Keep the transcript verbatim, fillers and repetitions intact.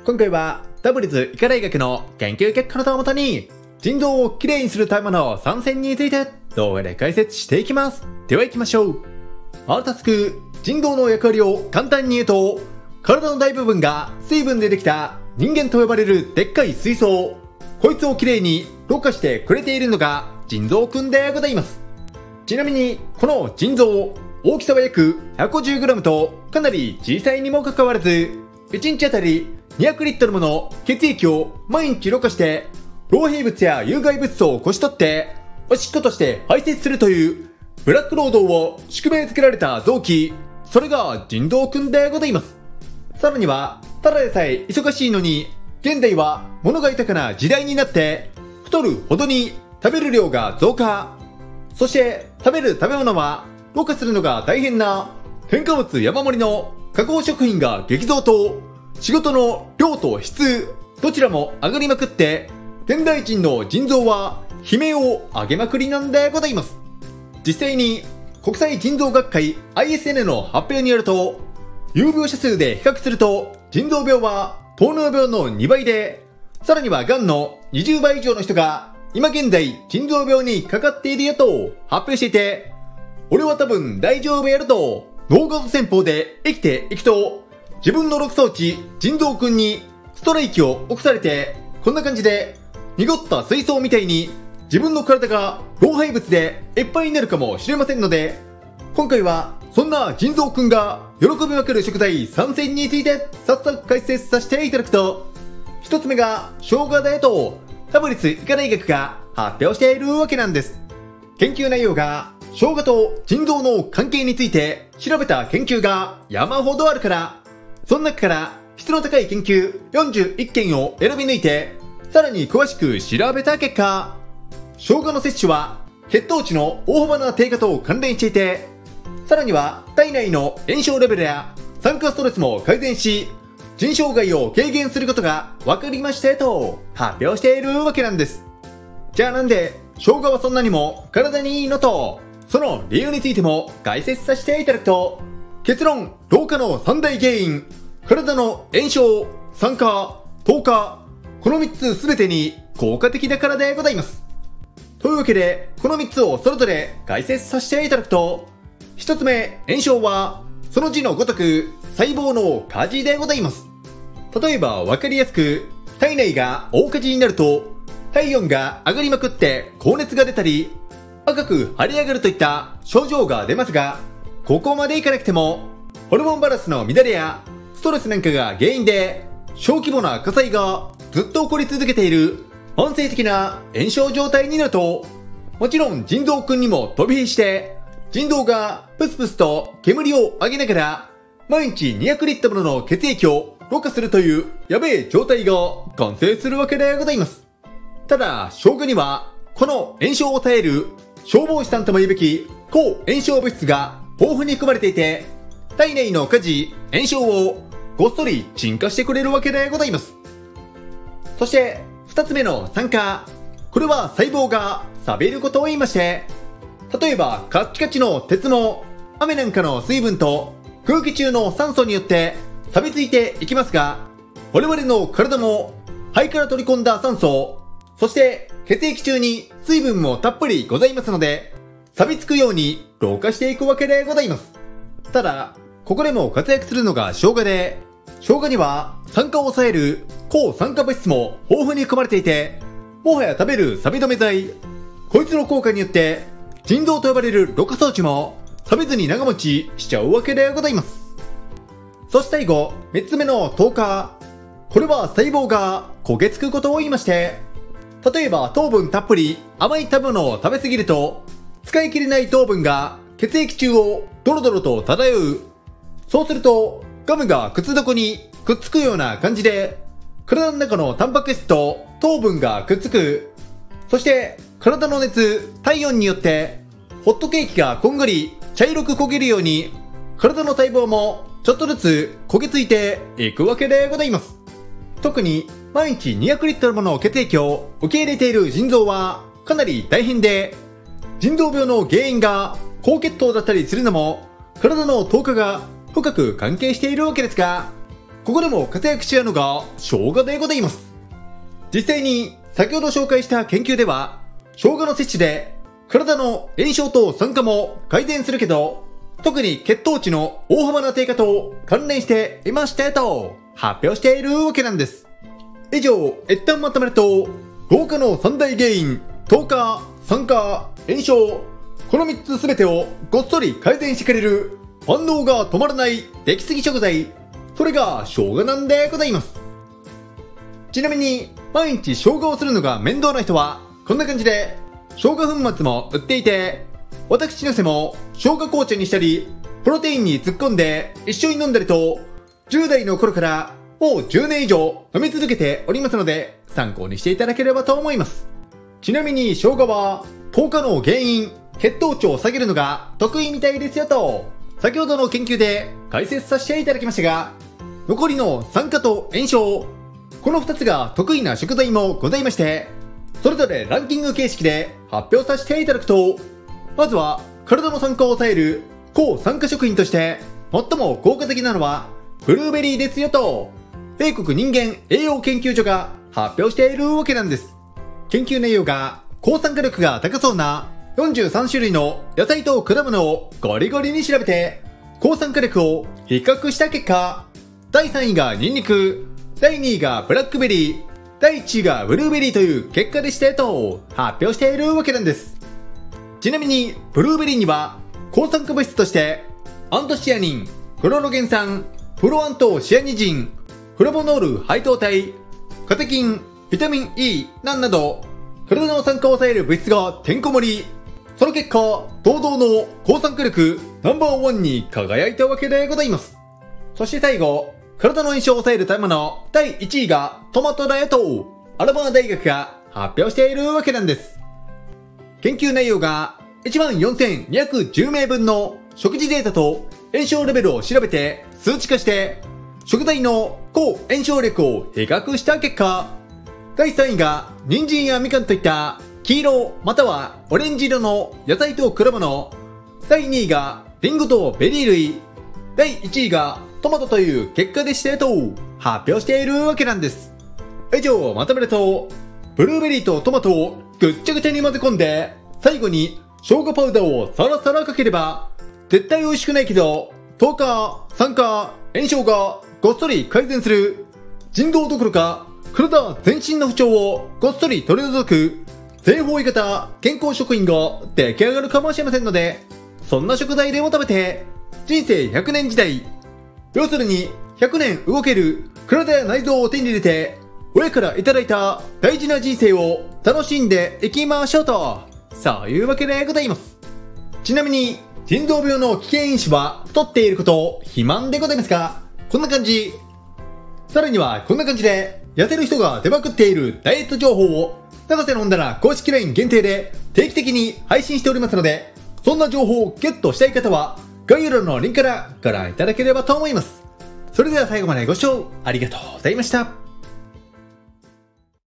今回はダブリズ医科大学の研究結果などをもとに腎臓をきれいにするための参戦について動画で解説していきます。では行きましょう。アルタスク、腎臓の役割を簡単に言うと、体の大部分が水分でできた人間と呼ばれるでっかい水槽、こいつをきれいにろ過してくれているのが腎臓くんでございます。ちなみにこの腎臓、大きさは約 ひゃくごじゅうグラム とかなり小さいにもかかわらず、いちにちあたりにひゃくリットルもの血液を毎日ろ過して老廃物や有害物質をこし取っておしっことして排泄するというブラック労働を宿命づけられた臓器、それが腎臓くんでございます。さらにはただでさえ忙しいのに現代は物が豊かな時代になって太るほどに食べる量が増加、そして食べる食べ物はろ過するのが大変な添加物山盛りの加工食品が激増と、仕事の量と質どちらも上がりまくって、現代人の腎臓は悲鳴を上げまくりなんでございます。実際に国際腎臓学会 アイエスエヌ の発表によると、有病者数で比較すると腎臓病は糖尿病のにばいで、さらには癌のにじゅうばい以上の人が今現在腎臓病にかかっているよと発表していて、俺は多分大丈夫やると脳ガス戦法で生きていくと、自分のろく装置腎臓くんにストライキを起こされて、こんな感じで濁った水槽みたいに自分の体が老廃物でいっぱいになるかもしれませんので、今回はそんな腎臓くんが喜びまくる食材さんせんについて早速解説させていただくと、ひとつめが生姜だよとダブリズ医科大学が発表しているわけなんです。研究内容が生姜と腎臓の関係について調べた研究が山ほどあるから、その中から質の高い研究よんじゅういっけんを選び抜いて、さらに詳しく調べた結果、生姜の摂取は血糖値の大幅な低下と関連していて、さらには体内の炎症レベルや酸化ストレスも改善し、腎障害を軽減することが分かりましたと発表しているわけなんです。じゃあなんで生姜はそんなにも体にいいのと、その理由についても解説させていただくと、結論、老化の三大原因、体の炎症、酸化、糖化、このみっつすべてに効果的だからでございます。というわけで、このみっつをそれぞれ解説させていただくと、ひとつめ、炎症は、その字のごとく、細胞の火事でございます。例えばわかりやすく、体内が大火事になると、体温が上がりまくって高熱が出たり、赤く腫れ上がるといった症状が出ますが、ここまでいかなくても、ホルモンバランスの乱れやストレスなんかが原因で、小規模な火災がずっと起こり続けている慢性的な炎症状態になると、もちろん腎臓くんにも飛び火して、腎臓がプスプスと煙を上げながら、毎日にひゃくリットルの血液をろ過するというやべえ状態が完成するわけでございます。ただ、生姜には、この炎症を抑える消防士さんとも言うべき抗炎症物質が豊富に含まれていて、体内の火事、炎症をごっそり鎮火してくれるわけでございます。そして二つ目の酸化、これは細胞が錆びることを言いまして、例えばカッチカチの鉄も雨なんかの水分と空気中の酸素によって錆びついていきますが、我々の体も肺から取り込んだ酸素、そして血液中に水分もたっぷりございますので、錆びつくように老化していくわけでございます。ただ、ここでも活躍するのが生姜で、生姜には酸化を抑える抗酸化物質も豊富に含まれていて、もはや食べる錆び止め剤、こいつの効果によって腎臓と呼ばれるろ過装置も錆びずに長持ちしちゃうわけでございます。そして最後、みっつめの糖化、これは細胞が焦げつくことを言いまして、例えば糖分たっぷり甘い食べ物を食べ過ぎると、使い切れない糖分が血液中をドロドロと漂う。そうするとガムが靴底にくっつくような感じで、体の中のタンパク質と糖分がくっつく。そして体の熱、体温によってホットケーキがこんがり茶色く焦げるように、体の細胞もちょっとずつ焦げついていくわけでございます。特に毎日にひゃくリットルもの血液を受け入れている腎臓はかなり大変で、腎臓病の原因が高血糖だったりするのも体の糖化が深く関係しているわけですが、 ここでも活躍しちゃうのが生姜でございます。実際に先ほど紹介した研究では、生姜の摂取で体の炎症と酸化も改善するけど、特に血糖値の大幅な低下と関連していましたと発表しているわけなんです。以上、一旦まとめると、老化の三大原因、糖化、酸化、炎症、このみっつすべてをごっそり改善してくれる反応が止まらない出来すぎ食材、それが生姜なんでございます。ちなみに、毎日生姜をするのが面倒な人は、こんな感じで、生姜粉末も売っていて、私のせも生姜紅茶にしたり、プロテインに突っ込んで一緒に飲んだりと、じゅう代の頃からもうじゅうねん以上飲み続けておりますので、参考にしていただければと思います。ちなみに生姜は、糖化の原因、血糖値を下げるのが得意みたいですよと、先ほどの研究で解説させていただきましたが、残りの酸化と炎症、このふたつが得意な食材もございまして、それぞれランキング形式で発表させていただくと、まずは体の酸化を抑える高酸化食品として最も効果的なのはブルーベリーですよと、米国人間栄養研究所が発表しているわけなんです。研究内容が高酸化力が高そうなよんじゅうさん種類の野菜と果物をゴリゴリに調べて、高酸化力を比較した結果、だいさんいがニンニク、だいにいがブラックベリー、だいいちいがブルーベリーという結果でしたと発表しているわけなんです。ちなみに、ブルーベリーには抗酸化物質としてアントシアニン、クロロゲン酸、プロアントシアニジン、フラボノール配糖体、カテキン、ビタミン E なんなど体の酸化を抑える物質がてんこ盛り。その結果、堂々の抗酸化力ナンバーワンに輝いたわけでございます。そして最後、体の炎症を抑える食べ物だいいちいがトマトだよと、アラバー大学が発表しているわけなんです。研究内容がいちまんよんせんにひゃくじゅうめいぶんの食事データと炎症レベルを調べて数値化して、食材の抗炎症力を比較した結果、だいさんいが人参やみかんといった黄色またはオレンジ色の野菜と果物、だいにいがリンゴとベリー類、だいいちいがトマトという結果でしたと発表しているわけなんです。以上まとめると、ブルーベリーとトマトをぐっちゃぐちゃに混ぜ込んで、最後に生姜パウダーをサラサラかければ、絶対美味しくないけど、糖化、酸化、炎症がごっそり改善する、腎臓どころか体全身の不調をごっそり取り除く、全方位型健康食品が出来上がるかもしれませんので、そんな食材でも食べて、人生ひゃくねん時代、要するにひゃくねん動ける体や内臓を手に入れて、親からいただいた大事な人生を楽しんでいきましょうと、そういうわけでございます。ちなみに、腎臓病の危険因子は太っていること、肥満でございますが、こんな感じ。さらにはこんな感じで、痩せる人が出まくっているダイエット情報を、高瀬のんだら公式 ライン 限定で定期的に配信しておりますので、そんな情報をゲットしたい方は、概要欄のリンクからご覧いただければと思います。それでは最後までご視聴ありがとうございました。